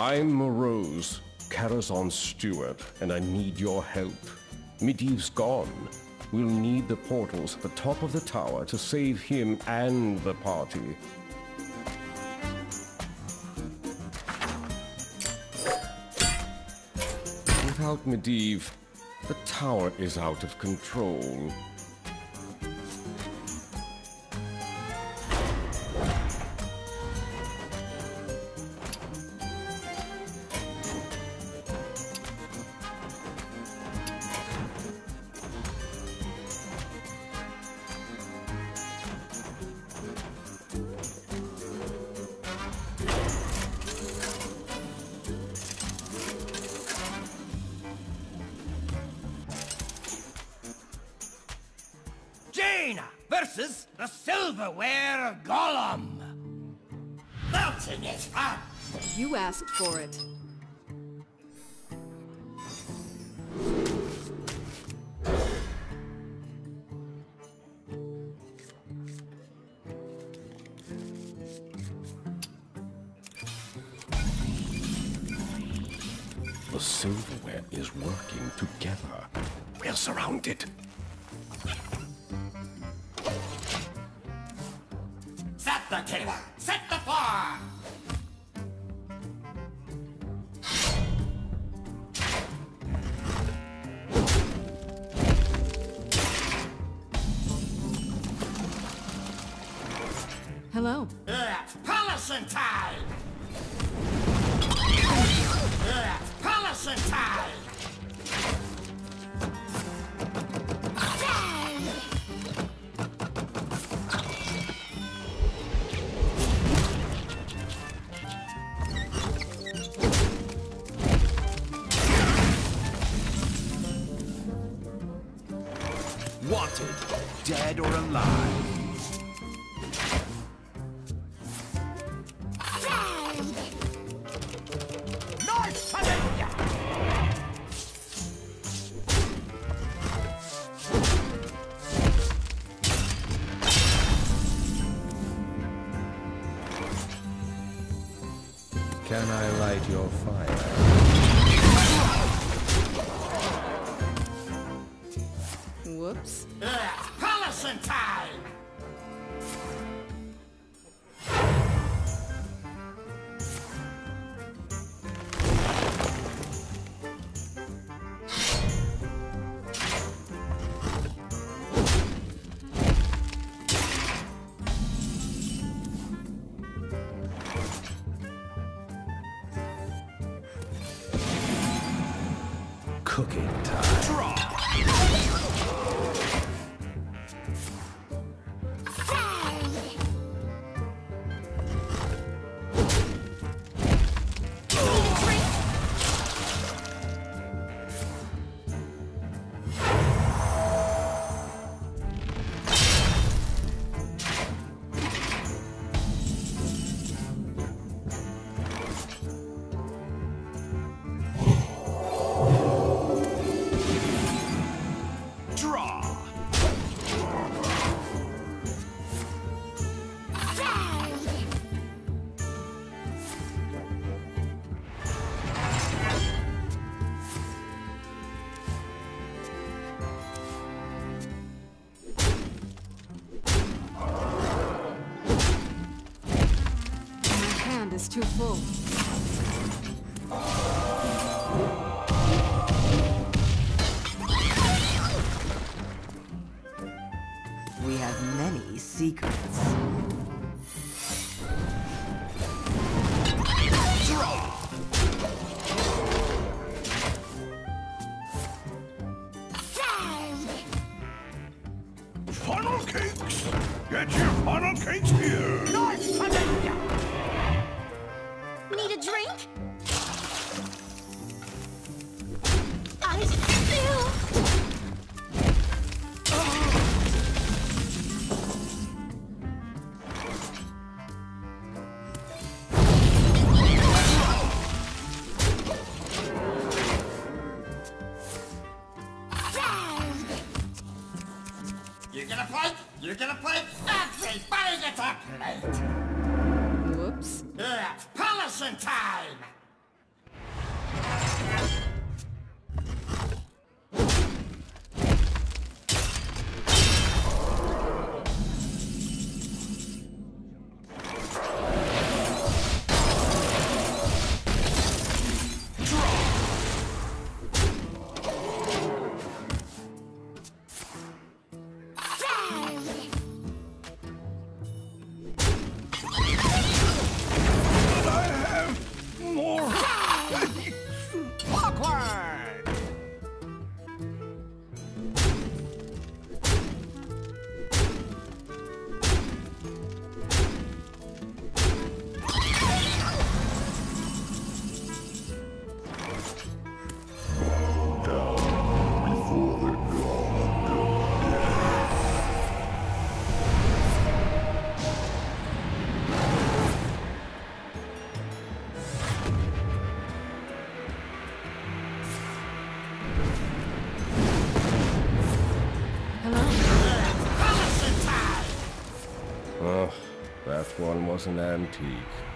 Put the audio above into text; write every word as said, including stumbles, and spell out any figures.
I'm Morose, Karazhan's steward, and I need your help. Medivh's gone. We'll need the portals at the top of the tower to save him and the party. Without Medivh, the tower is out of control. Versus the silverware golem. Melting it up. You asked for it. The silverware is working together. We're surrounded. Set the table! Set the floor! Hello. It's Polishing time! It's Polishing time! Wanted, dead or alive. Nice hallelujah! Can I light your fire? Whoops. It's polishing time! Cooking time. Draw! Is too full. We have many secrets. Draw! Funnel cakes! Get your funnel cakes here! Nice hallelujah! Need a drink? I feel... You get a plate? You get a plate? Everybody gets a plate! Whoops. It's polishing time! Earth one was an antique.